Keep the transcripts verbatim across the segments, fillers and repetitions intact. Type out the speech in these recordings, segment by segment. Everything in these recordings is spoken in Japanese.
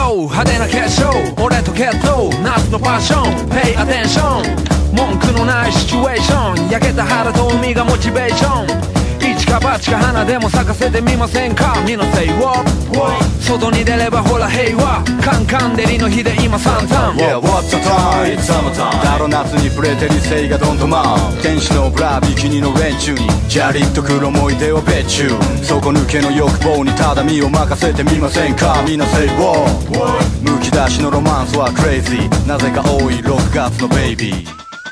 ロー派手な結晶俺と決闘夏のパッション Pay attention 文句のないシチュエーション焼けた腹と海がモチベーション一か八か花でも咲かせてみませんかみんな Say what? 外に出ればほら平和カンカン照りの日で今サンタン Yeah, what's the time? It's summertime だろ夏に触れて理性がどんどん舞う天使のブラビキニの連中にじゃりっとくる思い出を別注底抜けの欲望にただ身を任せてみませんかみんな Say what? むき出しのロマンスは crazy なぜか多いろくがつのベイビー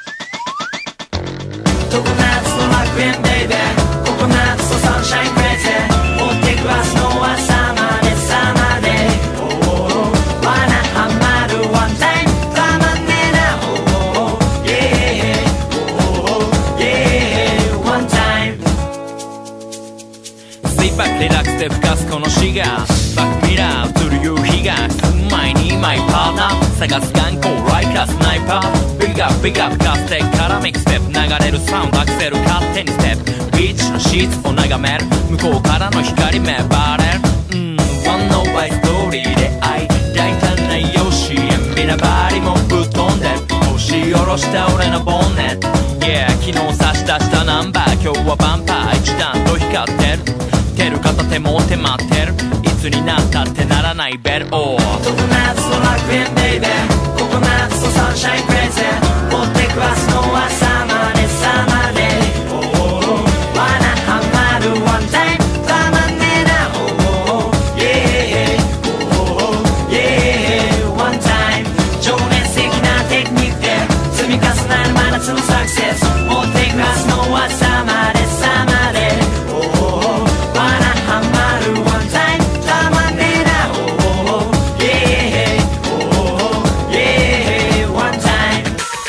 常夏の楽園ベイベーココナッツとサンシャインクレイジー持ってく明日の朝までサマーデイ罠ハマるワンタイムたまんねえな Oh yeah Oh yeah One time Sit back リラックスで吹かすこのシガーバックミラー映る夕日が来る前にマイパーナー探す眼光 Like a sniper Big up big up カステからミックステップ流れるサウンドアクセル勝手にステップビーチのシーツを眺める向こうからの光芽生えるうんワンノーバイストーリーで愛大胆な容姿みなばりもぶっ飛んで押し下ろした俺のボンネット Yeah 昨日差し出したナンバー今日はバンパー一段と光ってるてる片手持って待ってるいつになったってならないベルオー常夏の楽園ベイベーココナッツとサンシャインクレイジー持ってく明日の朝までサマーデイ罠ハマるワンタイムたまんねえな Oh yeah Oh yeah One time 情熱的なテクニックで積み重なる真夏のサクセス持ってく明日の朝までサマーデイ罠ハマるワンタイムたまんねえな Oh yeah Oh yeah One time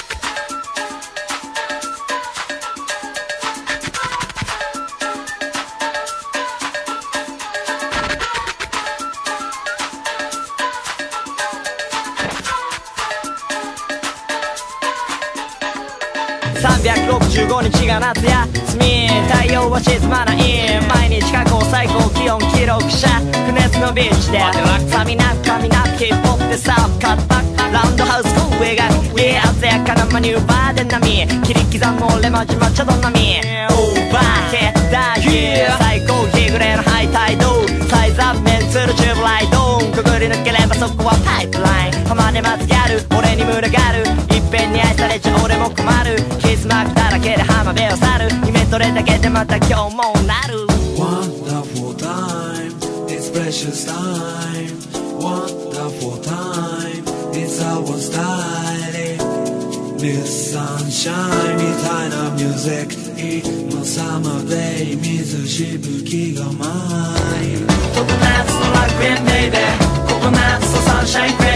さんびゃくろくじゅうごにちが夏休み太陽は沈まない毎日過去最高気温記録者不熱のビーチでさみなく髪なくヒップホップでサーフカットバックラウンドハウスこう描く We 鮮やかなマニューバーで波切り刻む俺マジマッチョどんなみオーバーヘッダーヒー最高日暮れのハイタイドサイズアップメンツールチューブライドくぐり抜ければそこはパイプライン浜で待つギャル俺に群がるいっぺんに愛されちゃ俺も困るキスマークだらけで浜辺を去る夢取れだけでまた今日もなる Wonderful time, it's precious time Wonderful time, it's our style Miss Sunshine みたいなミュージックのサマーデイ水しぶきが舞う常夏の楽園ベイベーココナッツとサンシャインクレイ